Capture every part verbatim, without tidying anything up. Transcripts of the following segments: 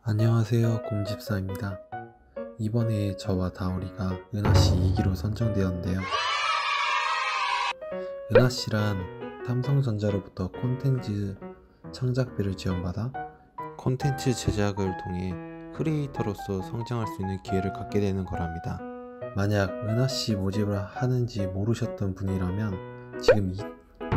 안녕하세요, 곰집사입니다. 이번에 저와 다오리가 은하씨 이 기로 선정되었는데요. 은하씨란 삼성전자로부터 콘텐츠 창작비를 지원받아 콘텐츠 제작을 통해 크리에이터로서 성장할 수 있는 기회를 갖게 되는 거랍니다. 만약 은하씨 모집을 하는지 모르셨던 분이라면 지금 이 기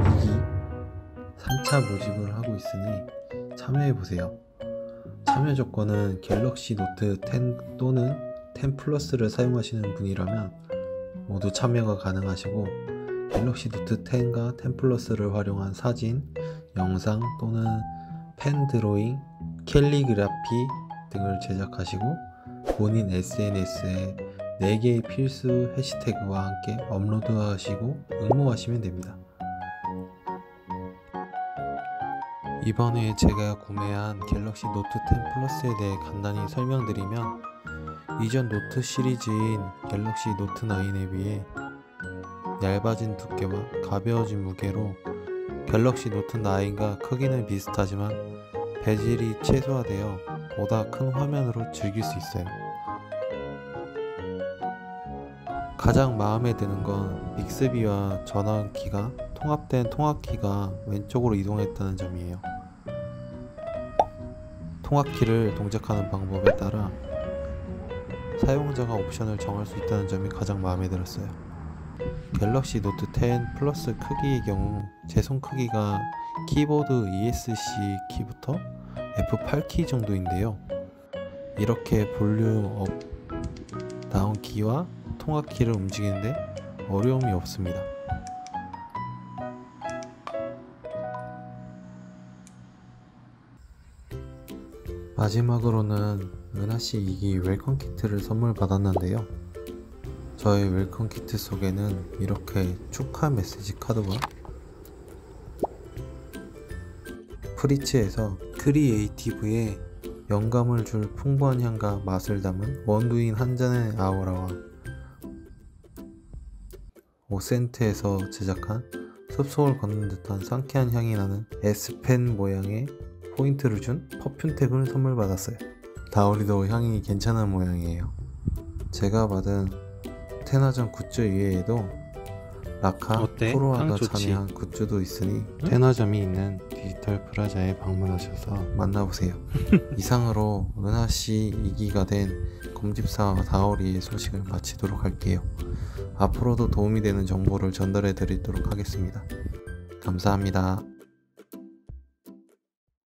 삼 차 모집을 하고 있으니 참여해보세요. 참여 조건은 갤럭시 노트 텐 또는 텐 플러스를 사용하시는 분이라면 모두 참여가 가능하시고, 갤럭시 노트 텐과 텐 플러스를 활용한 사진, 영상 또는 펜 드로잉, 캘리그라피 등을 제작하시고 본인 에스엔에스에 네 개의 필수 해시태그와 함께 업로드하시고 응모하시면 됩니다. 이번에 제가 구매한 갤럭시 노트 텐 플러스에 대해 간단히 설명드리면, 이전 노트 시리즈인 갤럭시 노트 나인에 비해 얇아진 두께와 가벼워진 무게로 갤럭시 노트 나인과 크기는 비슷하지만 배질이 최소화되어 보다 큰 화면으로 즐길 수 있어요. 가장 마음에 드는 건 빅스비와 전원키가 통합된 통합키가 왼쪽으로 이동했다는 점이에요. 통합키를 동작하는 방법에 따라 사용자가 옵션을 정할 수 있다는 점이 가장 마음에 들었어요. 갤럭시 노트 텐 플러스 크기의 경우 제 손 크기가 키보드 이에스씨 키부터 에프 에이트 키 정도인데요. 이렇게 볼륨 업, 다운 키와 통합 키를 움직이는데 어려움이 없습니다. 마지막으로는 은하씨 이 기 웰컴 키트를 선물 받았는데요. 저의 웰컴 키트 속에는 이렇게 축하 메시지 카드와 프리츠에서 크리에이티브에 영감을 줄 풍부한 향과 맛을 담은 원두인 한 잔의 아우라와 오 센트에서 제작한 숲속을 걷는 듯한 상쾌한 향이 나는 S펜 모양의 포인트를 준 퍼퓸 탭을 선물 받았어요. 다오리도 향이 괜찮은 모양이에요. 제가 받은 테나전 굿즈 이외에도 라카, 어때? 프로아가 향 좋지? 참여한 굿즈도 있으니 응? 테나점이 있는 디지털 프라자에 방문하셔서 만나보세요. 이상으로 은하씨 이 기가 된 곰집사와 다오리의 소식을 마치도록 할게요. 앞으로도 도움이 되는 정보를 전달해 드리도록 하겠습니다. 감사합니다.